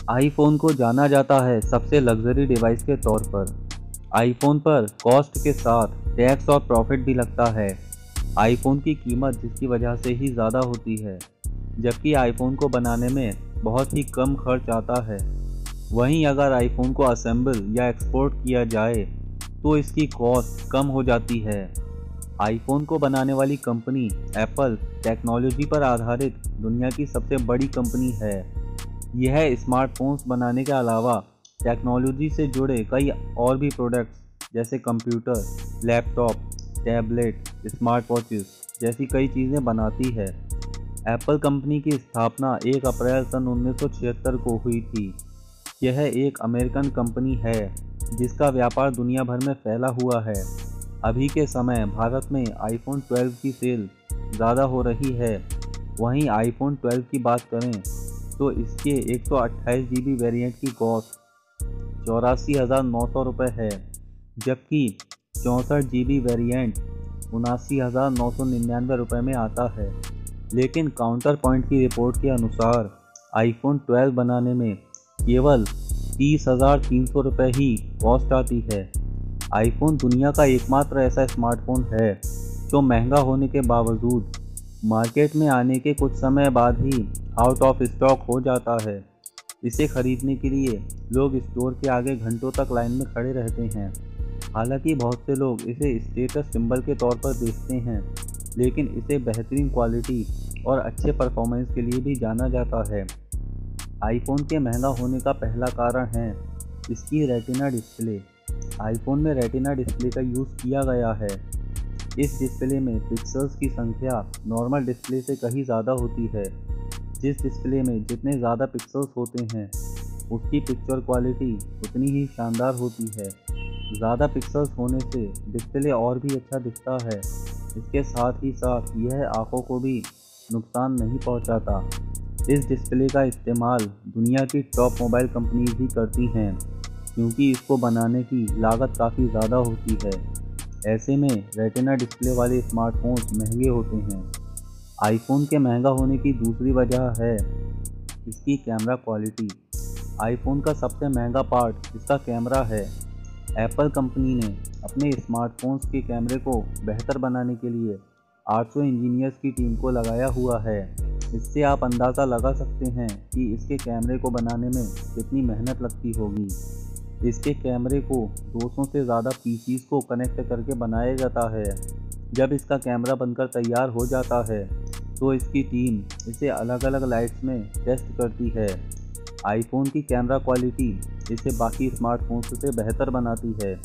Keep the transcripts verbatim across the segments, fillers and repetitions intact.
IPhone को जाना जाता है सबसे लग्जरी डिवाइस के तौर पर। आईफोन पर कॉस्ट के साथ टैक्स और प्रॉफिट भी लगता है। आईफोन की कीमत जिसकी वजह से ही ज़्यादा होती है, जबकि आईफोन को बनाने में बहुत ही कम खर्च आता है। वहीं अगर आईफोन को असेंबल या एक्सपोर्ट किया जाए तो इसकी कॉस्ट कम हो जाती है। आईफोन को बनाने वाली कंपनी एप्पल टेक्नोलॉजी पर आधारित दुनिया की सबसे बड़ी कंपनी है। यह स्मार्टफोन्स बनाने के अलावा टेक्नोलॉजी से जुड़े कई और भी प्रोडक्ट्स जैसे computer, laptop, tablet, smart watches जैसी कई चीज़ें बनाती है। एप्पल कंपनी की स्थापना एक अप्रैल सन उन्नीस सौ छिहत्तर को हुई थी। यह एक अमेरिकन कंपनी है जिसका व्यापार दुनिया भर में फैला हुआ है। अभी के समय भारत में आईफोन ट्वेल्व की सेल ज़्यादा हो रही है। वहीं आईफोन ट्वेल्व की बात करें तो इसके एक सौ अट्ठाईस जी बी वेरिएंट की कॉस्ट चौरासी हज़ार नौ सौ रुपये है, जबकि चौंसठ जी बी वेरिएंट उनासी हज़ार नौ सौ निन्यानवे रुपये में आता है। लेकिन काउंटर पॉइंट की रिपोर्ट के अनुसार आईफोन ट्वेल्व बनाने में केवल तीस हज़ार तीन सौ रुपये ही कॉस्ट आती है। आईफोन दुनिया का एकमात्र ऐसा स्मार्टफोन है जो महंगा होने के बावजूद मार्केट में आने के कुछ समय बाद ही आउट ऑफ स्टॉक हो जाता है। इसे खरीदने के लिए लोग स्टोर के आगे घंटों तक लाइन में खड़े रहते हैं। हालांकि बहुत से लोग इसे स्टेटस सिंबल के तौर पर देखते हैं, लेकिन इसे बेहतरीन क्वालिटी और अच्छे परफॉर्मेंस के लिए भी जाना जाता है। आईफोन के महंगा होने का पहला कारण है इसकी रेटिना डिस्प्ले। आईफोन में रेटिना डिस्प्ले का यूज़ किया गया है। इस डिस्प्ले में पिक्सेल्स की संख्या नॉर्मल डिस्प्ले से कहीं ज़्यादा होती है। जिस डिस्प्ले में जितने ज़्यादा पिक्सेल्स होते हैं उसकी पिक्चर क्वालिटी उतनी ही शानदार होती है। ज़्यादा पिक्सेल्स होने से डिस्प्ले और भी अच्छा दिखता है। इसके साथ ही साथ यह आँखों को भी नुकसान नहीं पहुंचाता। इस डिस्प्ले का इस्तेमाल दुनिया की टॉप मोबाइल कंपनीज भी करती हैं, क्योंकि इसको बनाने की लागत काफ़ी ज़्यादा होती है। ऐसे में रेटिना डिस्प्ले वाले स्मार्टफोन्स महंगे होते हैं। आईफोन के महंगा होने की दूसरी वजह है इसकी कैमरा क्वालिटी। आईफोन का सबसे महंगा पार्ट इसका कैमरा है। एप्पल कंपनी ने अपने स्मार्टफोन्स के कैमरे को बेहतर बनाने के लिए आठ सौ इंजीनियर्स की टीम को लगाया हुआ है। इससे आप अंदाज़ा लगा सकते हैं कि इसके कैमरे को बनाने में कितनी मेहनत लगती होगी। इसके कैमरे को दो सौ से ज़्यादा पीसीज को कनेक्ट करके बनाया जाता है। जब इसका कैमरा बनकर तैयार हो जाता है तो इसकी टीम इसे अलग अलग लाइट्स में टेस्ट करती है। आईफोन की कैमरा क्वालिटी इसे बाकी स्मार्टफोन्स से बेहतर बनाती है।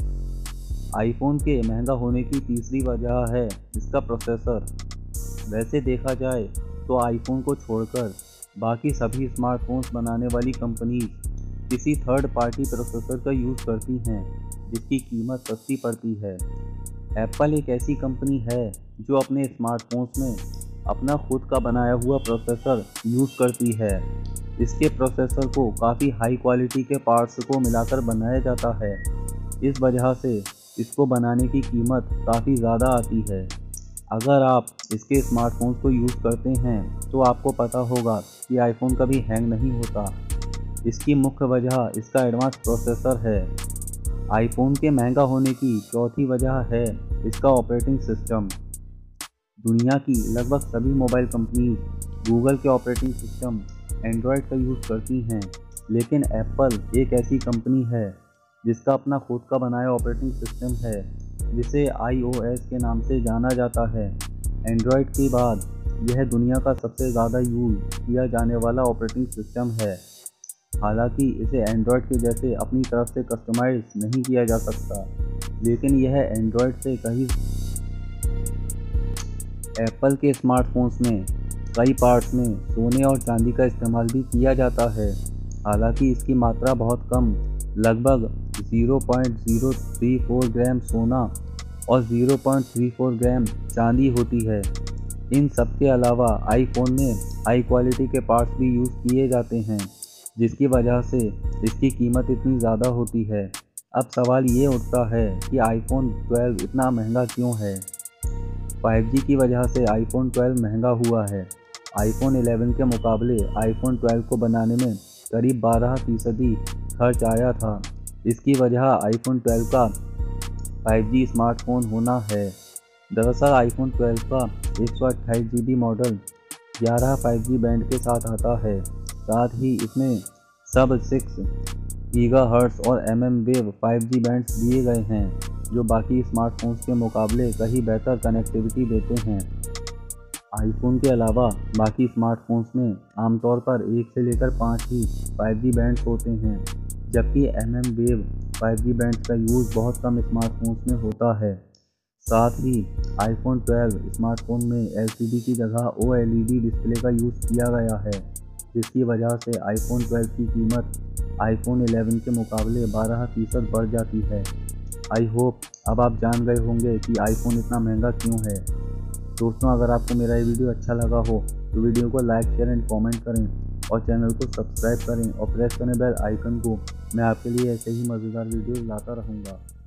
आईफोन के महंगा होने की तीसरी वजह है इसका प्रोसेसर। वैसे देखा जाए तो आईफोन को छोड़कर बाकी सभी स्मार्टफोन्स बनाने वाली कंपनीज किसी थर्ड पार्टी प्रोसेसर का यूज़ करती हैं, जिसकी कीमत सस्ती पड़ती है। एप्पल एक ऐसी कंपनी है जो अपने स्मार्टफोन्स में अपना खुद का बनाया हुआ प्रोसेसर यूज़ करती है। इसके प्रोसेसर को काफ़ी हाई क्वालिटी के पार्ट्स को मिलाकर बनाया जाता है। इस वजह से इसको बनाने की कीमत काफ़ी ज़्यादा आती है। अगर आप इसके स्मार्टफोन्स को यूज़ करते हैं तो आपको पता होगा कि आईफोन कभी हैंग नहीं होता। इसकी मुख्य वजह इसका एडवांस प्रोसेसर है। आईफोन के महंगा होने की चौथी वजह है इसका ऑपरेटिंग सिस्टम। दुनिया की लगभग सभी मोबाइल कंपनीज गूगल के ऑपरेटिंग सिस्टम एंड्रॉयड का यूज़ करती हैं, लेकिन एप्पल एक ऐसी कंपनी है जिसका अपना खुद का बनाया ऑपरेटिंग सिस्टम है, जिसे आई ओ एस के नाम से जाना जाता है। एंड्रॉयड के बाद यह दुनिया का सबसे ज़्यादा यूज़ किया जाने वाला ऑपरेटिंग सिस्टम है। हालांकि इसे एंड्रॉयड के जैसे अपनी तरफ से कस्टमाइज नहीं किया जा सकता, लेकिन यह एंड्रॉयड से कहीं एप्पल के स्मार्टफोन्स में कई पार्ट्स में सोने और चांदी का इस्तेमाल भी किया जाता है। हालांकि इसकी मात्रा बहुत कम, लगभग zero point zero three four gram सोना और zero point three four gram चांदी होती है। इन सब के अलावा आईफोन में हाई क्वालिटी के पार्ट्स भी यूज़ किए जाते हैं, जिसकी वजह से इसकी कीमत इतनी ज़्यादा होती है। अब सवाल ये उठता है कि आईफोन ट्वेल्व इतना महंगा क्यों है। फाइव जी की वजह से आईफोन ट्वेल्व महंगा हुआ है। आईफोन इलेवन के मुकाबले आईफोन ट्वेल्व को बनाने में करीब बारह फीसदी खर्च आया था। इसकी वजह आईफोन ट्वेल्व का फाइव जी स्मार्टफोन होना है। दरअसल आईफोन ट्वेल्व का एक सौ अट्ठाईस जी बी मॉडल ग्यारह फाइव जी बैंड के साथ आता है। साथ ही इसमें सब सिक्स गीगाहर्ट्ज़ और M M wave five G bands दिए गए हैं, जो बाकी स्मार्टफोन्स के मुकाबले कहीं बेहतर कनेक्टिविटी देते हैं। आईफोन के अलावा बाकी स्मार्टफोन्स में आमतौर पर एक से लेकर पाँच ही फाइव जी बैंड्स होते हैं, जबकि M M wave five G bands का यूज़ बहुत कम स्मार्टफोन्स में होता है। साथ ही आईफोन ट्वेल्व स्मार्टफोन में एल सी डी की जगह O L E D display का यूज़ किया गया है, जिसकी वजह से आईफोन ट्वेल्व की कीमत आईफोन इलेवन के मुकाबले बारह फीसद बढ़ जाती है। आई होप अब आप जान गए होंगे कि आईफोन इतना महंगा क्यों है। दोस्तों, अगर आपको मेरा ये वीडियो अच्छा लगा हो तो वीडियो को लाइक शेयर एंड कमेंट करें और चैनल को सब्सक्राइब करें और प्रेस करें बेल आइकन को। मैं आपके लिए ऐसे ही मज़ेदार वीडियो लाता रहूँगा।